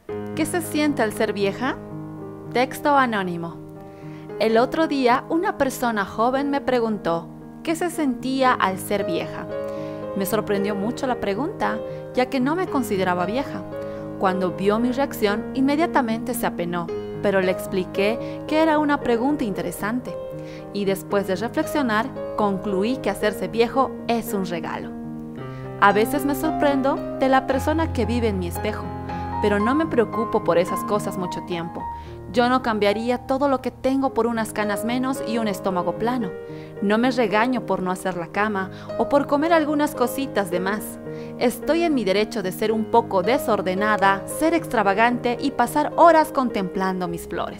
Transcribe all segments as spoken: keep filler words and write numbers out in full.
¿Qué se siente al ser vieja? Texto anónimo. El otro día una persona joven me preguntó ¿qué se sentía al ser vieja? Me sorprendió mucho la pregunta, ya que no me consideraba vieja. Cuando vio mi reacción, inmediatamente se apenó, pero le expliqué que era una pregunta interesante. Y después de reflexionar, concluí que hacerse viejo es un regalo. A veces me sorprendo de la persona que vive en mi espejo, pero no me preocupo por esas cosas mucho tiempo. Yo no cambiaría todo lo que tengo por unas canas menos y un estómago plano. No me regaño por no hacer la cama o por comer algunas cositas de más. Estoy en mi derecho de ser un poco desordenada, ser extravagante y pasar horas contemplando mis flores.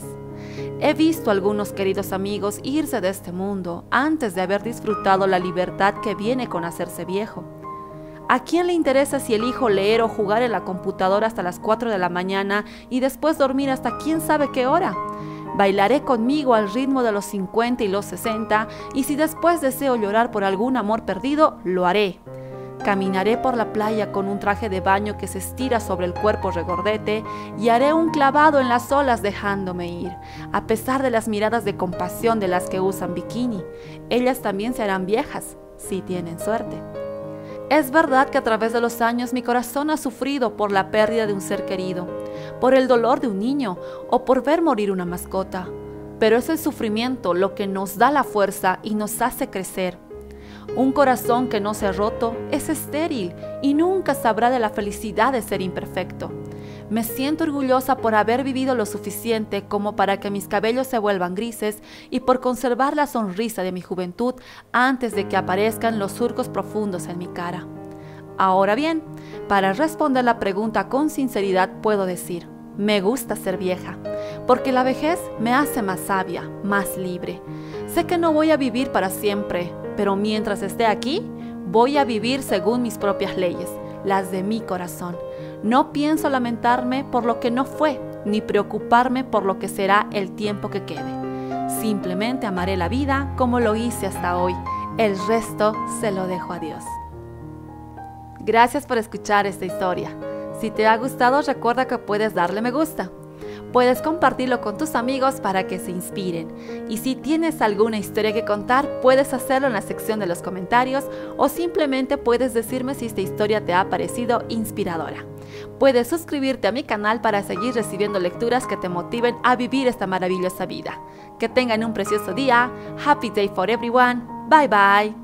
He visto a algunos queridos amigos irse de este mundo antes de haber disfrutado la libertad que viene con hacerse viejo. ¿A quién le interesa si elijo leer o jugar en la computadora hasta las cuatro de la mañana y después dormir hasta quién sabe qué hora? Bailaré conmigo al ritmo de los cincuenta y los sesenta y si después deseo llorar por algún amor perdido, lo haré. Caminaré por la playa con un traje de baño que se estira sobre el cuerpo regordete y haré un clavado en las olas dejándome ir, a pesar de las miradas de compasión de las que usan bikini. Ellas también se harán viejas, si tienen suerte. Es verdad que a través de los años mi corazón ha sufrido por la pérdida de un ser querido, por el dolor de un niño o por ver morir una mascota. Pero es el sufrimiento lo que nos da la fuerza y nos hace crecer. Un corazón que no se ha roto es estéril y nunca sabrá de la felicidad de ser imperfecto. Me siento orgullosa por haber vivido lo suficiente como para que mis cabellos se vuelvan grises y por conservar la sonrisa de mi juventud antes de que aparezcan los surcos profundos en mi cara. Ahora bien, para responder la pregunta con sinceridad puedo decir, me gusta ser vieja, porque la vejez me hace más sabia, más libre. Sé que no voy a vivir para siempre, pero mientras esté aquí, voy a vivir según mis propias leyes, las de mi corazón. No pienso lamentarme por lo que no fue, ni preocuparme por lo que será el tiempo que quede. Simplemente amaré la vida como lo hice hasta hoy. El resto se lo dejo a Dios. Gracias por escuchar esta historia. Si te ha gustado, recuerda que puedes darle me gusta. Puedes compartirlo con tus amigos para que se inspiren. Y si tienes alguna historia que contar, puedes hacerlo en la sección de los comentarios o simplemente puedes decirme si esta historia te ha parecido inspiradora. Puedes suscribirte a mi canal para seguir recibiendo lecturas que te motiven a vivir esta maravillosa vida. Que tengan un precioso día. Happy day for everyone. Bye bye.